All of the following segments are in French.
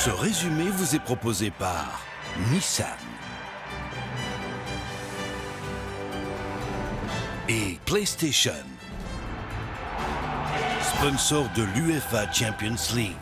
Ce résumé vous est proposé par Nissan et PlayStation, sponsor de l'UEFA Champions League.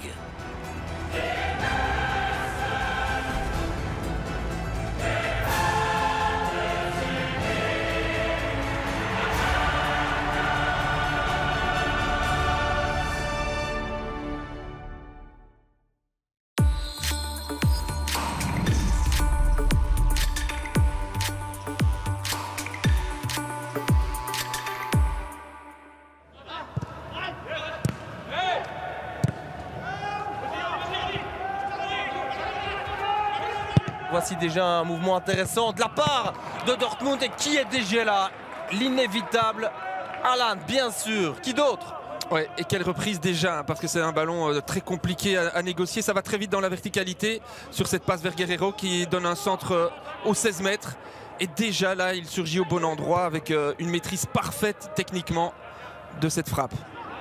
Voici déjà un mouvement intéressant de la part de Dortmund. Et qui est déjà là? L'inévitable Haaland, bien sûr. Qui d'autre? Ouais, et quelle reprise déjà, hein, parce que c'est un ballon très compliqué à négocier. Ça va très vite dans la verticalité sur cette passe vers Guerreiro qui donne un centre aux 16 mètres. Et déjà là, il surgit au bon endroit avec une maîtrise parfaite techniquement de cette frappe.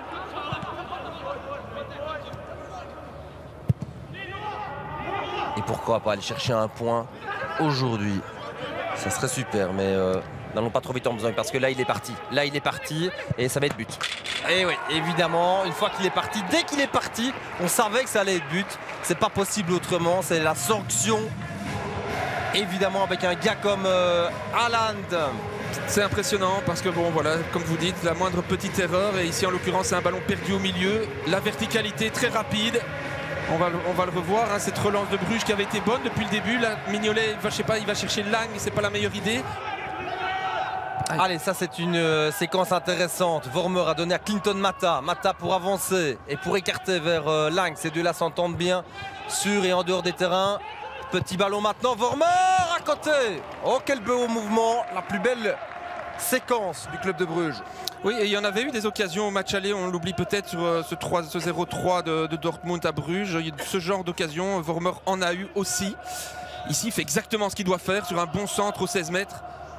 Et pourquoi pas aller chercher un point aujourd'hui? Ça serait super, mais n'allons pas trop vite en besoin parce que là il est parti. Là il est parti et ça va être but. Et oui, évidemment, une fois qu'il est parti, dès qu'il est parti, on savait que ça allait être but. C'est pas possible autrement, c'est la sanction. Évidemment avec un gars comme Haaland. C'est impressionnant parce que bon voilà, comme vous dites, la moindre petite erreur, et ici en l'occurrence c'est un ballon perdu au milieu. La verticalité très rapide. On va le revoir, hein, cette relance de Bruges qui avait été bonne depuis le début. Là, Mignolet, il va chercher Lang, c'est pas la meilleure idée. Allez, ça c'est une séquence intéressante. Vormer a donné à Clinton Mata. Mata pour avancer et pour écarter vers Lang. Ces deux-là s'entendent bien sur et en dehors des terrains. Petit ballon maintenant, Vormer à côté. Oh, quel beau mouvement. La plus belle séquence du club de Bruges. Oui, et il y en avait eu des occasions au match aller, on l'oublie peut-être sur ce 0-3 de Dortmund à Bruges. Ce genre d'occasion, Vormer en a eu aussi. Ici, il fait exactement ce qu'il doit faire sur un bon centre aux 16 mètres.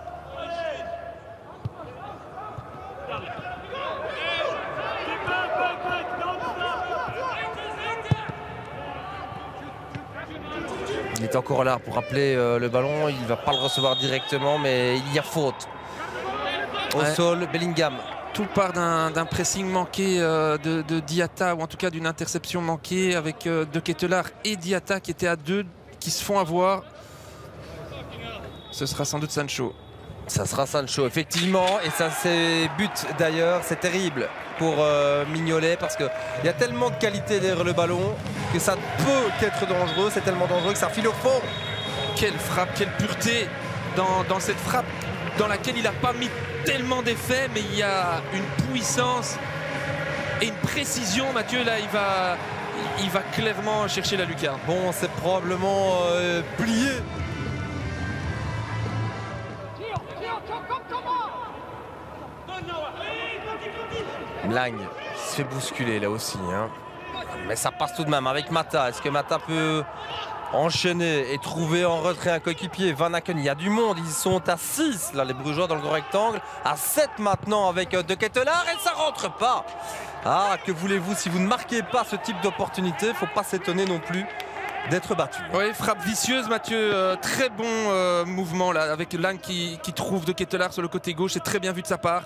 Il est encore là pour rappeler le ballon. Il ne va pas le recevoir directement, mais il y a faute. Au sol, Bellingham. Tout part d'un pressing manqué de Diatta, ou en tout cas d'une interception manquée avec De Ketelaere et Diatta qui étaient à deux, qui se font avoir. Ce sera sans doute Sancho. Ça sera Sancho, effectivement. Et ça, c'est but d'ailleurs. C'est terrible pour Mignolet parce qu'il y a tellement de qualité derrière le ballon que ça peut qu'être dangereux. C'est tellement dangereux que ça file au fond. Quelle frappe, quelle pureté dans cette frappe dans laquelle il n'a pas mis tellement d'effets, mais il y a une puissance et une précision. Mathieu, là, il va clairement chercher la lucarne. Bon, c'est probablement plié. Lang se fait bousculer là aussi, hein. Mais ça passe tout de même avec Mata. Est-ce que Mata peut enchaîner et trouver en retrait un coéquipier? Van Aken, il y a du monde, ils sont à 6 là, les Brugeois dans le grand rectangle, à 7 maintenant avec De Ketelaere et ça rentre pas. Ah, que voulez-vous, si vous ne marquez pas ce type d'opportunité, il ne faut pas s'étonner non plus d'être battu. Oui, frappe vicieuse, Mathieu, très bon mouvement là avec Lang qui trouve De Ketelaere sur le côté gauche, c'est très bien vu de sa part.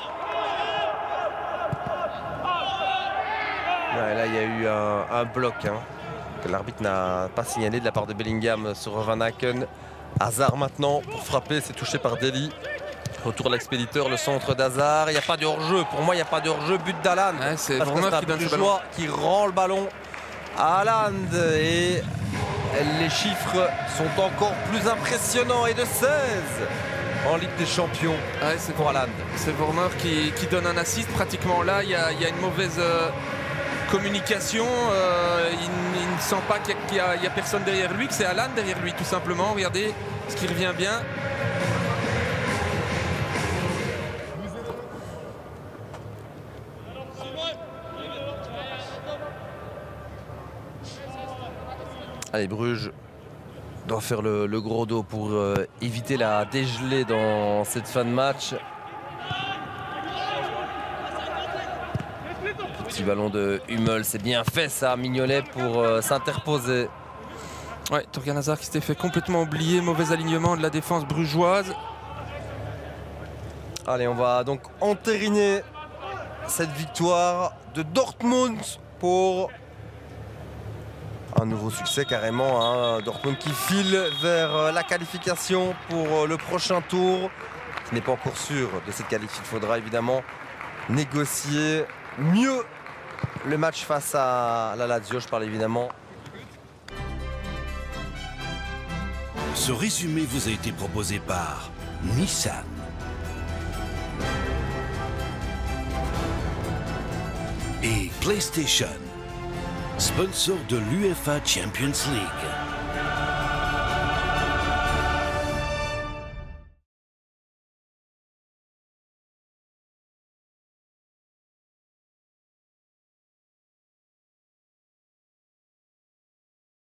Ouais, là il y a eu un bloc, hein, que l'arbitre n'a pas signalé de la part de Bellingham sur Van Aken. Hazard maintenant pour frapper, c'est touché par Deli. Retour de l'expéditeur, le centre d'Hazard. Il n'y a pas de hors-jeu, pour moi il n'y a pas de hors-jeu, but d'Haaland. Ouais, c'est Vormer qui donne ce ballon. Qui rend le ballon à Haaland. Et les chiffres sont encore plus impressionnants et de 16 en Ligue des Champions. Ouais, c'est pour Haaland. C'est Vormer qui donne un assist pratiquement là. Il y a une mauvaise communication. Il ne sent pas qu'il y a personne derrière lui, que c'est Haaland derrière lui tout simplement. Regardez ce qui revient bien. Allez, Bruges doit faire le gros dos pour éviter la dégelée dans cette fin de match. Petit ballon de Hummel, c'est bien fait ça, Mignolet pour s'interposer Ouais, Torgan Hazard qui s'était fait complètement oublier. Mauvais alignement de la défense brugeoise. Allez, on va donc entériner cette victoire de Dortmund pour un nouveau succès carrément. Hein. Dortmund qui file vers la qualification pour le prochain tour. Ce n'est pas encore sûr de cette qualif. Il faudra évidemment négocier mieux le match face à la Lazio. Je parle évidemment. Ce résumé vous a été proposé par Nissan. Et PlayStation, sponsor de l'UEFA Champions League.